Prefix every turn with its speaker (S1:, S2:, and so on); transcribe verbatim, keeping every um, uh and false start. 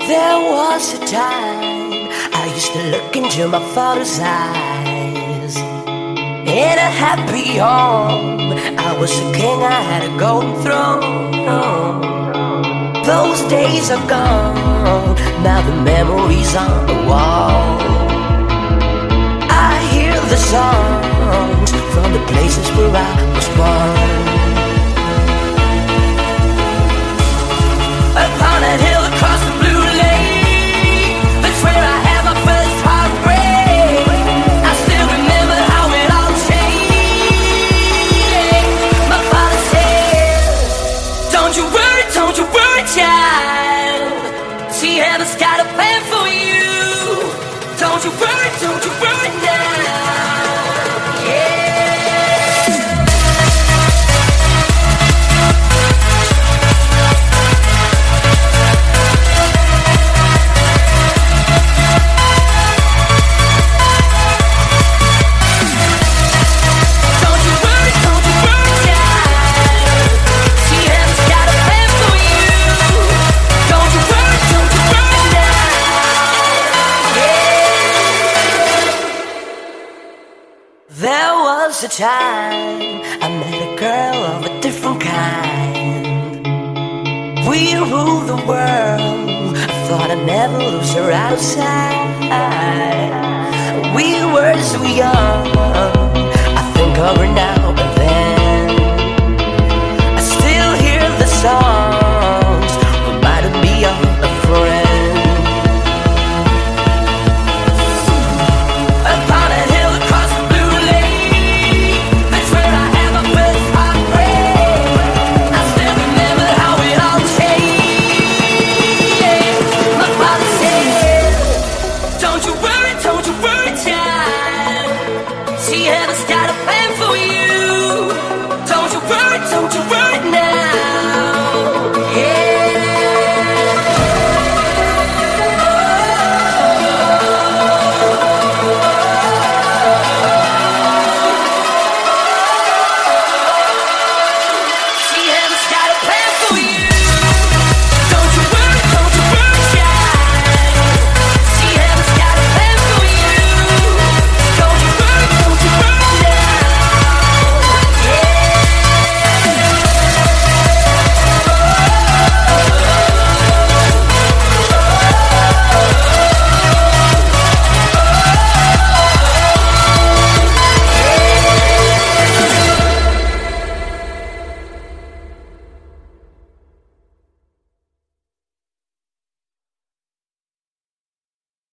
S1: There was a time I used to look into my father's eyes. In a happy home, I was a king, I had a golden throne. Those days are gone, now the memories on the wall. I hear the songs from the places where I was born. Upon a hill across the blue lake, that's where I had my first heartbreak. I still remember how it all changed. My father said, don't you worry, don't you worry, child. See, heaven's got a plan for you. Don't you worry, don't you worry now. Yeah. There was a time I met a girl of a different kind. We ruled the world, I thought I'd never lose her outside. We were so young, I think of her now.